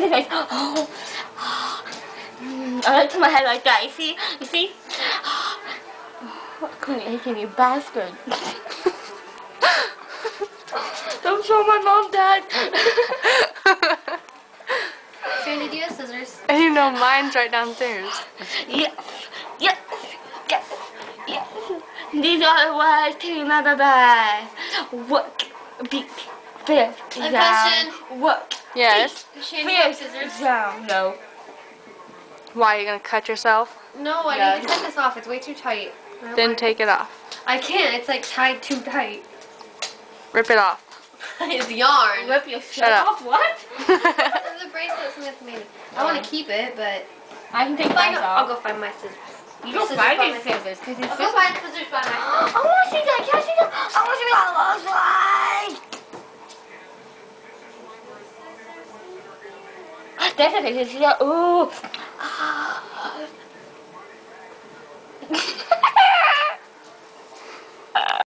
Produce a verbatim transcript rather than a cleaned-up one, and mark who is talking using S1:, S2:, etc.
S1: There's a face. Oh. Mm, I like to my head like that. You see? You see? Quit aching, you bastard. Don't show my mom, Dad.
S2: Sandy, do you have scissors?
S3: I didn't know mine's right downstairs.
S1: Yes. Yes. Yes. Yes. These are the words to remember by. Work. Beat. Fifth.
S2: A question.
S1: Work.
S3: Yes.
S2: Shane, do you have scissors?
S1: Exam. No.
S3: Why, are you gonna cut yourself?
S2: No, I
S1: Yes.
S2: need to cut this off. It's way too tight. I don't
S3: Then
S2: want
S3: take it off.
S2: I can't. It's like tied too tight.
S3: Rip it off.
S2: It's yarn.
S1: Rip your
S3: Shut
S1: shit
S3: up.
S1: off. What?
S2: It's a bracelet Smith made. I want to keep it, but
S1: I can take
S2: Find-
S1: mine
S2: I'll
S1: off.
S2: go find my scissors.
S1: You don't
S2: Scissors
S1: find
S2: by
S1: these
S2: myself.
S1: scissors because these
S2: I'll go
S1: scissors.
S2: find scissors by myself.
S1: I want to see that. Can I see that? I want to see that last slide. There's a picture. See that? Ooh.